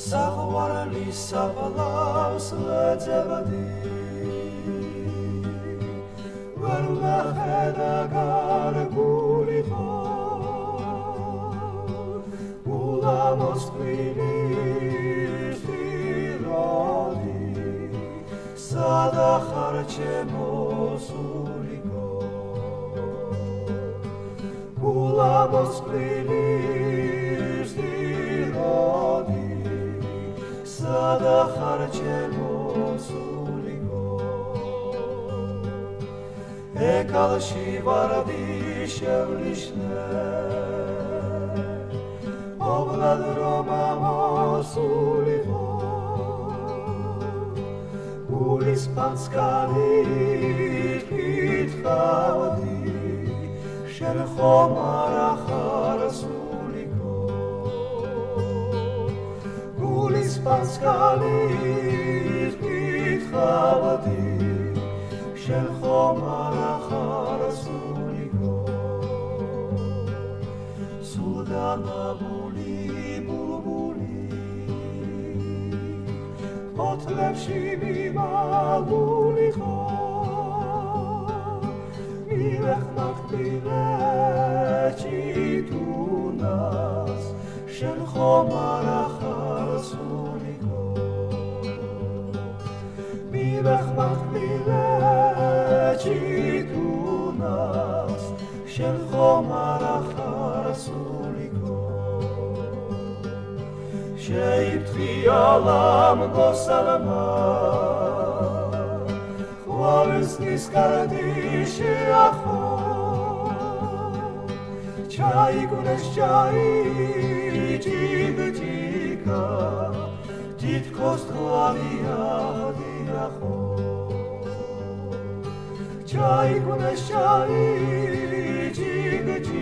საყვარლის საფლავს ვეძებდი ვერ ვახედა გარგულიყო გულა მოსკვლილი ხიროდი სადა ხარ ჩემო სულიკო გულა მოსკვლილი სადა ხარ ჩემო სულიკო ეკალში ვარდი შევლიშნე ობლად რომ ამოსულიყო გულის პანსკალი კითხავდი შენ ხომ არა ხარ სულიკო გულის პანსკალი კითხავდი შენ ხომ არა ხარ სულიკო სუდანაბული ბულბული ფოთლებში მიმალულიყო მივეხმართ მილეჩი თუნას შენ ხომ არა ხარ სულიკო მივეხმართ მილეჩი თუნას შენ ხომ არა ხარ სულიკო შეიფთხი ალამ გოსალმა ხვავესნის კარდი შეახო ჩაიგუნეს ჩაი ჭიგჭიგა თითქოს თვალია დიახო ჩაიგუნეს ჩაი ჭიგჭიგა